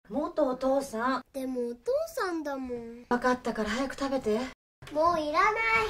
元お父さん。 でもお父さんだもん。 分かったから早く食べて。 もういらない。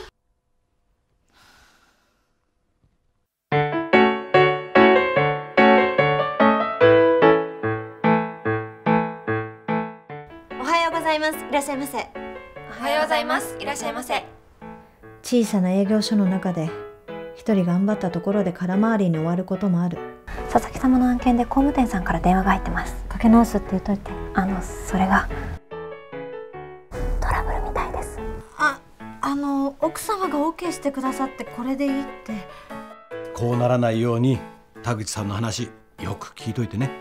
おはようございます。いらっしゃいませ。 おはようございます。いらっしゃいませ。 小さな営業所の中で一人頑張ったところで空回りに終わることもある。 佐々木様の案件で工務店さんから電話が入ってます。かけ直すって言っといて。それがトラブルみたいです。 奥様が OK してくださってこれでいいって。 こうならないように田口さんの話よく聞いといてね。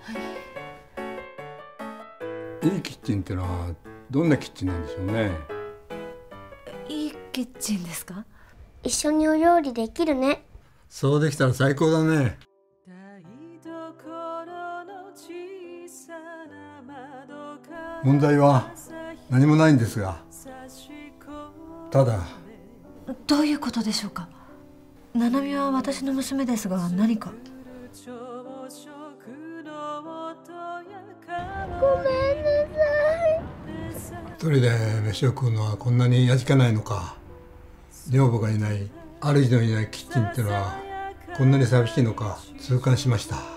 いいキッチンってのはどんなキッチンなんでしょうね。 いいキッチンですか？ 一緒にお料理できるね。 そうできたら最高だね。問題は何もないんですが、ただ。 どういうことでしょうか？ななみは私の娘ですが何か？ ごめんなさい。 一人で飯を食うのはこんなにやじかないのか。女房がいない、主のいないキッチンってのはこんなに寂しいのか痛感しました。